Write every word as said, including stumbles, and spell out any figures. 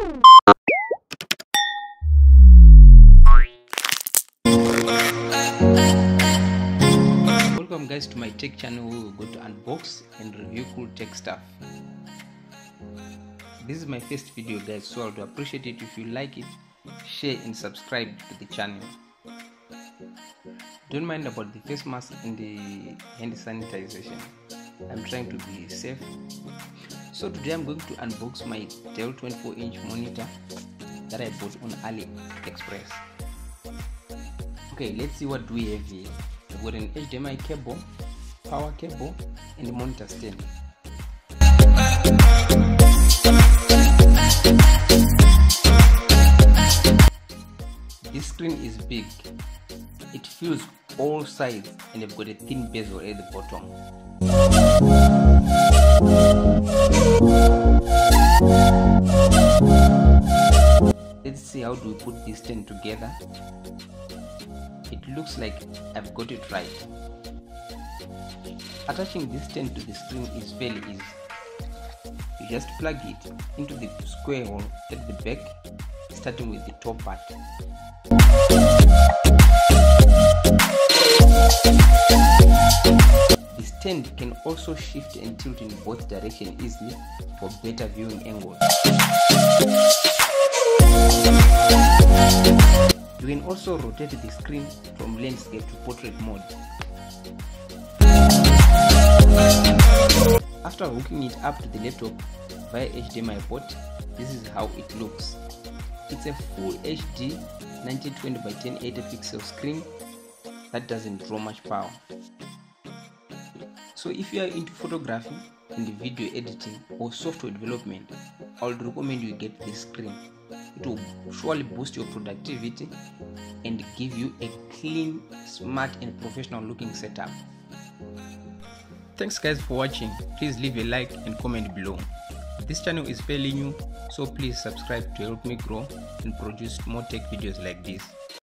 Welcome guys to my tech channel where we go to unbox and review cool tech stuff. This is my first video guys, so I would appreciate it if you like it, share and subscribe to the channel. Don't mind about the face mask and the hand sanitization. I'm trying to be safe. So today I'm going to unbox my Dell twenty-four inch monitor that I bought on AliExpress. Okay, let's see what do we have here. We've got an H D M I cable, power cable and a monitor stand. This screen is big. It fills all sides and you've got a thin bezel at the bottom. Let's see how do we put this stand together. It looks like I've got it right. Attaching this stand to the screen is very easy. You just plug it into the square hole at the back, starting with the top part. The stand can also shift and tilt in both directions easily for better viewing angles. You can also rotate the screen from landscape to portrait mode. After hooking it up to the laptop via H D M I port, this is how it looks. It's a full H D nineteen twenty by ten eighty pixel screen that doesn't draw much power. So if you are into photography and video editing or software development, I would recommend you get this screen. It will surely boost your productivity and give you a clean, smart and professional looking setup. Thanks guys for watching. Please leave a like and comment below. This channel is fairly new, so please subscribe to help me grow and produce more tech videos like this.